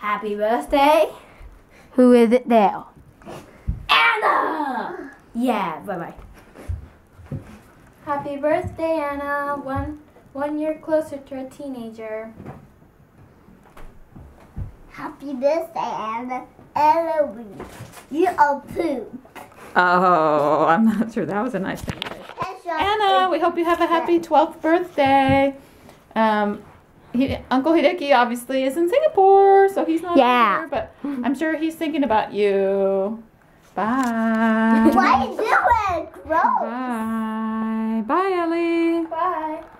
Happy birthday. Who is it now? Anna! Yeah, bye-bye. Happy birthday, Anna. One year closer to a teenager. Happy birthday, Anna. Eloise. You are poop. Oh, I'm not sure that was a nice thing to say. Anna, we hope you have a happy 12th birthday. Uncle Hideki obviously is in Singapore, so he's not here, but I'm sure he's thinking about you. Bye. What are you doing? Gross. Bye. Bye, Ellie. Bye.